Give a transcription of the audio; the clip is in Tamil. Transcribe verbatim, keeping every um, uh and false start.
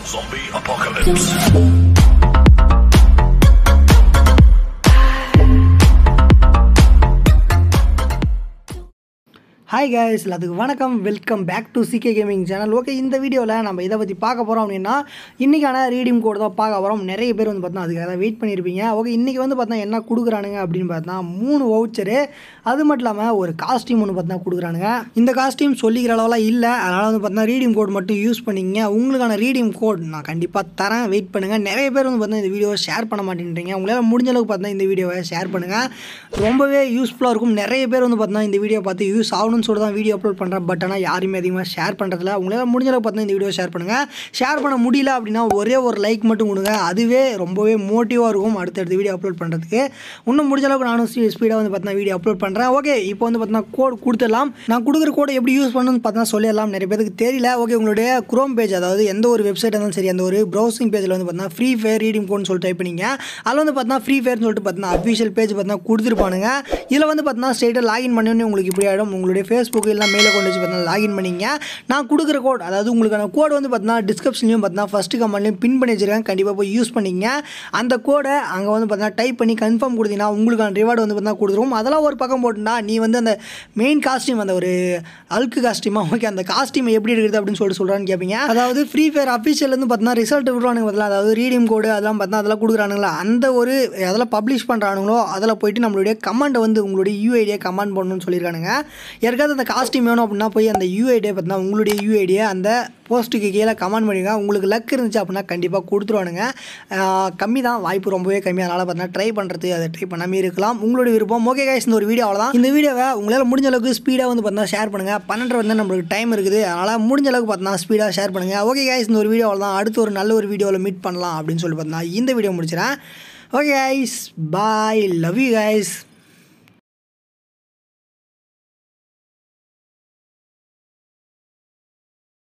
Zombie apocalypse. Hi guys, எல்லாத்துக்கும் வணக்கம். Welcome back to CK gaming channel. Okay, இந்த வீடியோவில் நம்ம இதை பற்றி பார்க்க போகிறோம் அப்படின்னா இன்றைக்கான ரீடிம் கோட் தான் பார்க்க போகிறோம். நிறைய பேர் வந்து பார்த்தா அதுக்காக தான் வெயிட் பண்ணியிருப்பீங்க. ஓகே, இன்றைக்கி வந்து பார்த்தா என்ன கொடுக்குறானுங்க அப்படின்னு பார்த்தா மூணு வவுச்சரு, அது மட்டும் இல்லாமல் ஒரு காஸ்டியூம் ஒன்று பார்த்தா கொடுக்குறானுங்க. இந்த காஸ்டியூம் சொல்லிக்கிற அளவெல்லாம் இல்லை, அதனால் வந்து பார்த்தா ரீடிம் கோட் மட்டும் யூஸ் பண்ணிங்க. உங்களுக்கான ரீடிம் கோட் நான் கண்டிப்பாக தரேன், வெயிட் பண்ணுங்கள். நிறைய பேர் வந்து பார்த்தா இந்த வீடியோவை ஷேர் பண்ண மாட்டேன்றீங்க. உங்களால் முடிஞ்ச அளவுக்கு பார்த்தா இந்த வீடியோவை ஷேர் பண்ணுங்கள், ரொம்பவே யூஸ்ஃபுல்லாக இருக்கும். நிறைய பேர் வந்து பார்த்தா இந்த வீடியோ பார்த்து யூஸ் ஆகணும் சொல்லி தான் வீடியோ அப்லோட் பண்ணுறேன். பட் ஆனால் யாருமே அதிகமாக ஷேர் பண்ணுறதில்ல. உங்களால் முடிஞ்ச அளவுக்கு பார்த்தா இந்த வீடியோ ஷேர் பண்ணுங்கள். ஷேர் பண்ண முடியல அப்படின்னா ஒரே ஒரு லைக் மட்டும் கொடுங்க, அதுவே ரொம்பவே மோட்டிவாக இருக்கும் அடுத்தடுத்த வீடியோ அப்லோட் பண்ணுறதுக்கு. இன்னும் முடிஞ்ச அளவுக்கு நானும் ஸ்பீடாக வந்து பார்த்தா வீடியோ அப்லோட் பண்ணுறேன். ஓகே, இப்போ வந்து பார்த்தீங்கன்னா கோட் கொடுத்துடலாம். நான் கொடுக்குற கோடை எப்படி யூஸ் பண்ணணும்னு பார்த்தா சொல்லிடலாம். நிறைய பேருக்கு தெரியல. ஓகே, உங்களுடைய குரோம் பேஜ், அதாவது எந்த ஒரு வெப்சைட் இருந்தாலும் சரி, அந்த ஒரு ப்ரௌசிங் பேஜில் வந்து பார்த்தீங்கன்னா ஃப்ரீ ஃபயர் ரீடிம் கோட்னு சொல்லிட்டு டைப் பண்ணிங்க. அதில் வந்து பார்த்தீங்கன்னா ஃப்ரீ ஃபயர்னு சொல்லிட்டு பார்த்தீங்கன்னா அஃபிஷியல் பேஜ் பார்த்தீங்கன்னா கொடுத்துருப்பானுங்க. இதில் வந்து பார்த்தீங்கன்னா ஸ்ட்ரெயிட்டாக லாகின் பண்ணி உங்களுக்கு இப்படி ஆகிடும். உங்களுடைய ஃபேஸ்புக் இல்லை மெயில் அக்கௌண்ட் வச்சு பார்த்தீங்கன்னா லாகின் பண்ணிங்க. நான் கொடுக்குற கோட், அதாவது உங்களுக்கான கோட் வந்து பார்த்தீங்கன்னா டிஸ்கிரிப்ஷன்லையும் பார்த்தீங்கன்னா ஃபஸ்ட்டு கமெண்ட்லையும் பின் பண்ணி வச்சிருக்கேன். கண்டிப்பாக போய் யூஸ் பண்ணிங்க. அந்த கோடை அங்கே வந்து பார்த்தீங்கன்னா டைப் பண்ணி கன்ஃபார்ம் கொடுத்தீங்கன்னா உங்களுக்கான ரிவார்டு வந்து பார்த்தீங்கன்னா கொடுத்துரும். அதெல்லாம் ஒரு பக்கம் போட்டுனா நீ வந்து அந்த மெயின் காஸ்டியூம், அந்த ஒரு அல்க்கு காஸ்டியூமாக, ஓகே, அந்த காஸ்டியூம் எப்படி இருக்குது அப்படின்னு சொல்லிட்டு சொல்கிறான்னு கேட்பீங்க. அதாவது ஃப்ரீ ஃபயர் அஃபிஷியல்லேருந்து பார்த்தீங்கன்னா ரிசல்ட் விடுறானுங்க பார்த்தீங்கன்னா, அதாவது ரீடிம் கோடு அதெல்லாம் பார்த்தா அதெல்லாம் கொடுக்குறானுங்களா, அந்த ஒரு அதெல்லாம் பப்ளிஷ் பண்ணுறானுங்களோ அதில் போயிட்டு நம்மளுடைய கமெண்ட்டை வந்து உங்களுடைய யூஐடியை கமெண்ட் பண்ணணும்னு சொல்லியிருக்கானுங்க. யாருக்காவது அந்த காஸ்டியூம் வேணும் அப்படின்னா போய் அந்த யூஐடியை பார்த்தீங்கன்னா உங்களுடைய யூஐடியை அந்த போஸ்ட்டுக்கு கீழே கமெண்ட் பண்ணிங்க. உங்களுக்கு லக் இருந்துச்சு அப்படின்னா கண்டிப்பாக கொடுத்துருவானுங்க. கம்மி தான், வாய்ப்பு ரொம்பவே கம்மி. அதனால் பார்த்தீங்கன்னா ட்ரை பண்ணுறது, அதை ட்ரை பண்ணாமல் இருக்கலாம், உங்களுடைய விருப்பம். ஓகே கைஸ், இந்த ஒரு வீடியோ அவ்வளோதான். இந்த வீடியோவை உங்களால் முடிஞ்ச அளவுக்கு ஸ்பீடாக வந்து பார்த்தீங்கன்னா ஷேர் பண்ணுங்கள். பன்னெண்டு வந்து நம்மளுக்கு டைம் இருக்குது, அதனால் முடிஞ்ச அளவுக்கு பார்த்தீங்கன்னா ஸ்பீடாக ஷேர் பண்ணுங்கள். ஓகே கைஸ், இந்த ஒரு வீடியோ அவ்வளோதான். அடுத்து ஒரு நல்ல ஒரு வீடியோவில் மீட் பண்ணலாம் அப்படின்னு சொல்லி பார்த்தீங்கன்னா இந்த வீடியோ முடிச்சிடறேன். Okay guys, bye, love you guys.